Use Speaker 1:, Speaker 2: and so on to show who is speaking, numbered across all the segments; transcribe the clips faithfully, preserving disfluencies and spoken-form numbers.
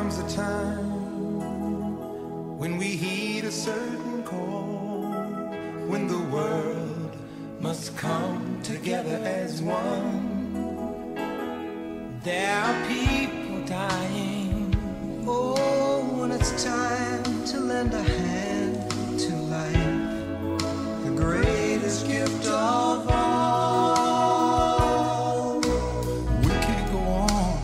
Speaker 1: comes a time when we heed a certain call, when the world must come together as one. There are people dying. Oh, when it's time to lend a hand to life, the greatest gift of all. We can't go on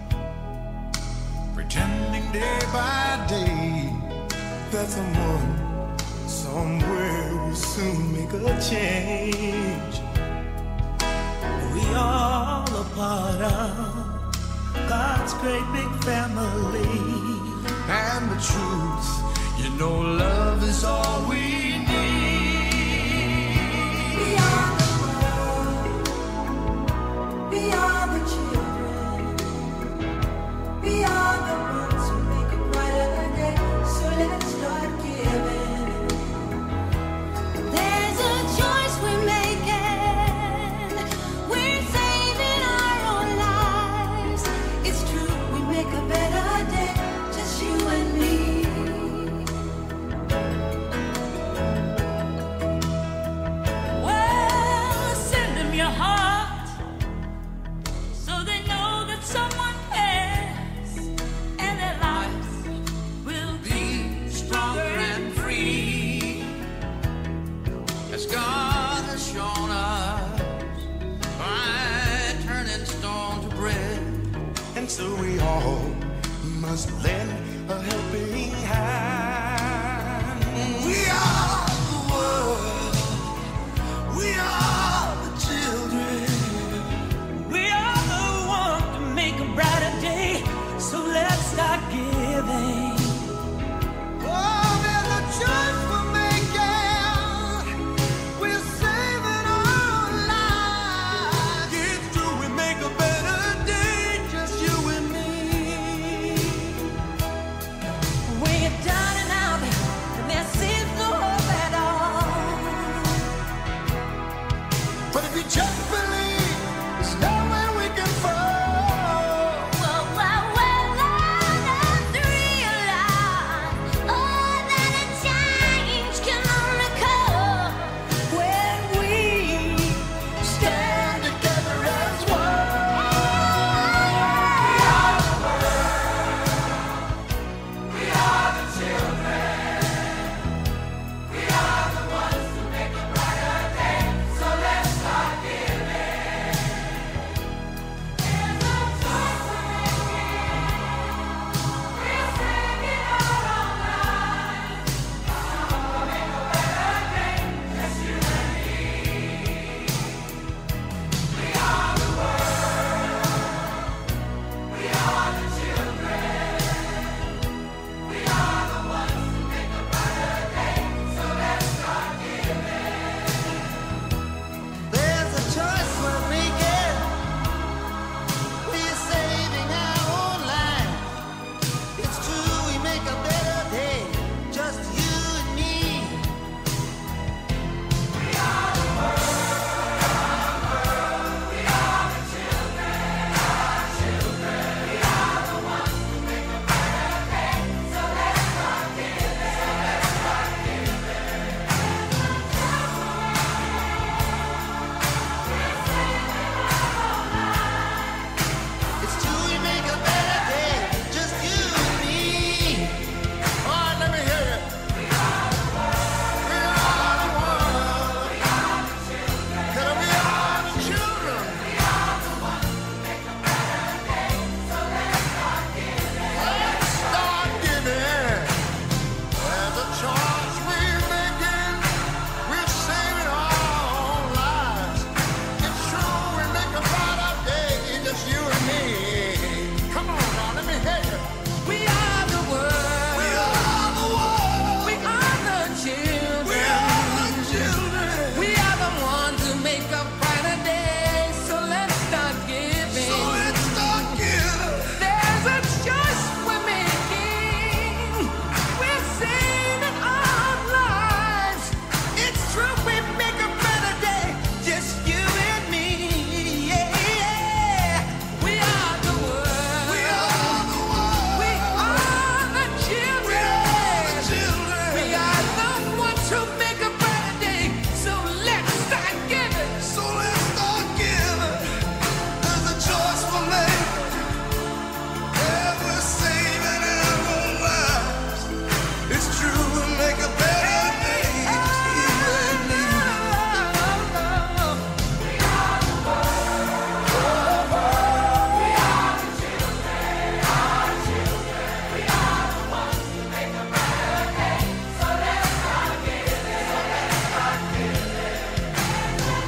Speaker 1: pretending day by day that someone somewhere will soon make a change. We all a part of God's great big family. And the truth, you know, love is all we need. Beyond the world, beyond the children, beyond the ones who make a brighter day. So let's start giving.
Speaker 2: There's a choice we're making. We're saving our own lives. It's true, we make a better day, just you and me. Well, send them your heart, so they know that someone cares, and their lives will be
Speaker 1: Stronger and free, as God has shown us by turning stone to bread. And so we all must lend a helping